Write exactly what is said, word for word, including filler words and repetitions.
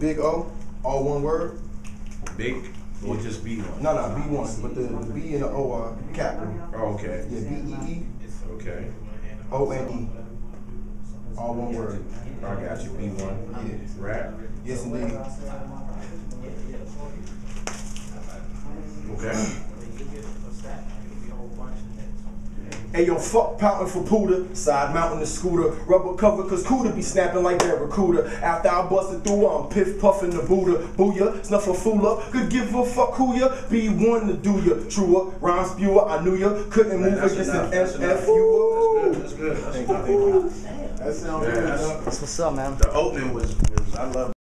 Big O, all one word. Big or just BeeOne? No, no, BeeOne, but the, the B and the O are capital. Oh, okay. Yeah, B E E. Okay. O and E. All one word. I got you. BeeOne. Yeah. Rap. Yes, indeed. Okay. Hey yo, fuck pouting for Puda, side mounting the scooter, rubber cover cause Cuda be snapping like Barracuda. After I busted through, I'm piff puffing the Buddha, booyah, snuff a fooler, could give a fuck who ya, BeeOne to do ya, truer, rhyme spewer, I knew ya, couldn't move against an F F U. That's good, that's good. That's enough. That sounds good. That's what's up, man. The opening was, was I love